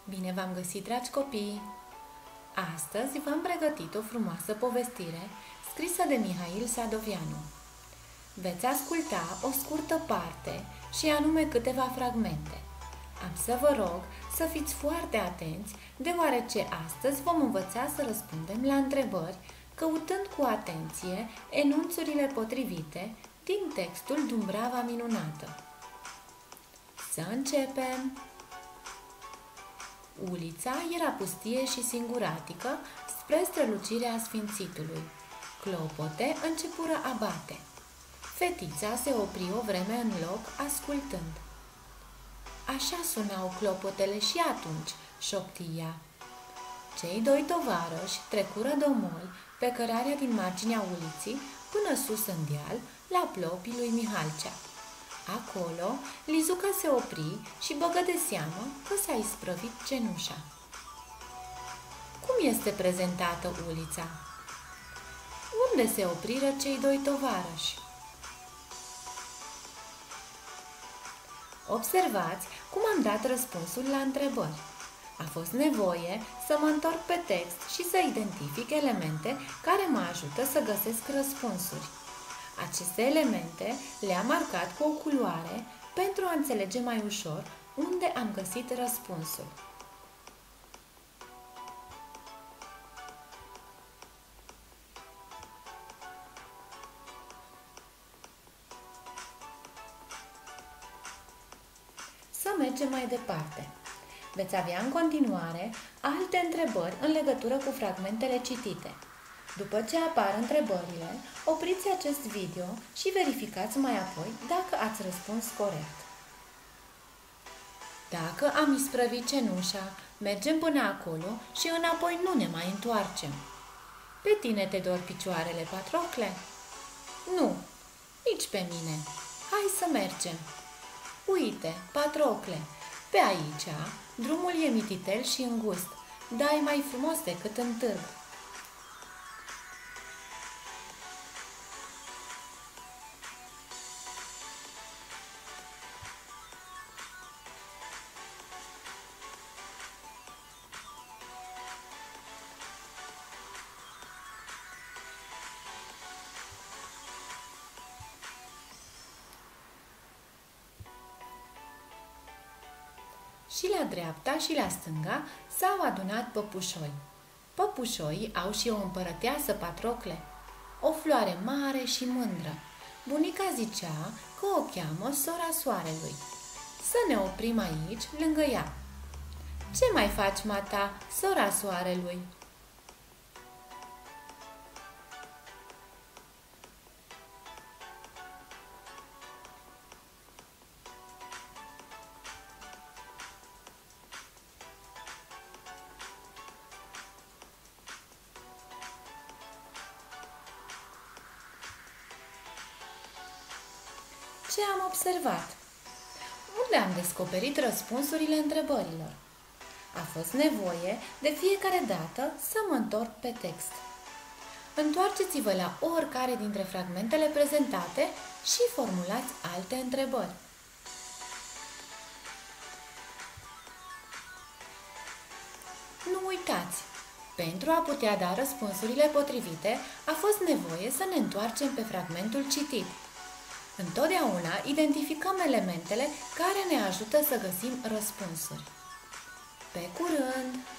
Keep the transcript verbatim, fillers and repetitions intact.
Bine v-am găsit, dragi copii! Astăzi v-am pregătit o frumoasă povestire scrisă de Mihail Sadoveanu. Veți asculta o scurtă parte și anume câteva fragmente. Am să vă rog să fiți foarte atenți, deoarece astăzi vom învăța să răspundem la întrebări, căutând cu atenție enunțurile potrivite din textul Dumbrava Minunată. Să începem! Ulița era pustie și singuratică spre strălucirea Sfințitului. Clopote începură a bate. Fetița se opri o vreme în loc, ascultând. Așa sunau clopotele și atunci, șopti ea. Cei doi tovarăși trecură domoli pe cărarea din marginea uliții până sus în deal, la plopii lui Mihalcea. Acolo, Lizuca se opri și băgă de seamă că s-a isprăvit cenușa. Cum este prezentată ulița? Unde se opriră cei doi tovarăși? Observați cum am dat răspunsul la întrebări. A fost nevoie să mă întorc pe text și să identific elemente care mă ajută să găsesc răspunsuri. Aceste elemente le-am marcat cu o culoare pentru a înțelege mai ușor unde am găsit răspunsul. Să mergem mai departe. Veți avea în continuare alte întrebări în legătură cu fragmentele citite. După ce apar întrebările, opriți acest video și verificați mai apoi dacă ați răspuns corect. Dacă am isprăvit cenușa, mergem până acolo și înapoi nu ne mai întoarcem. Pe tine te dor picioarele, Patrocle? Nu, nici pe mine. Hai să mergem. Uite, Patrocle, pe aici drumul e mititel și îngust, dar e mai frumos decât în târg. Și la dreapta și la stânga s-au adunat păpușoi. Păpușoii au și o împărăteasă, Patrocle, o floare mare și mândră. Bunica zicea că o cheamă Sora Soarelui. Să ne oprim aici, lângă ea. Ce mai faci, mata, Sora Soarelui? Ce am observat? Unde am descoperit răspunsurile întrebărilor? A fost nevoie de fiecare dată să mă întorc pe text. Întoarceți-vă la oricare dintre fragmentele prezentate și formulați alte întrebări. Nu uitați! Pentru a putea da răspunsurile potrivite, a fost nevoie să ne întoarcem pe fragmentul citit. Întotdeauna identificăm elementele care ne ajută să găsim răspunsuri. Pe curând!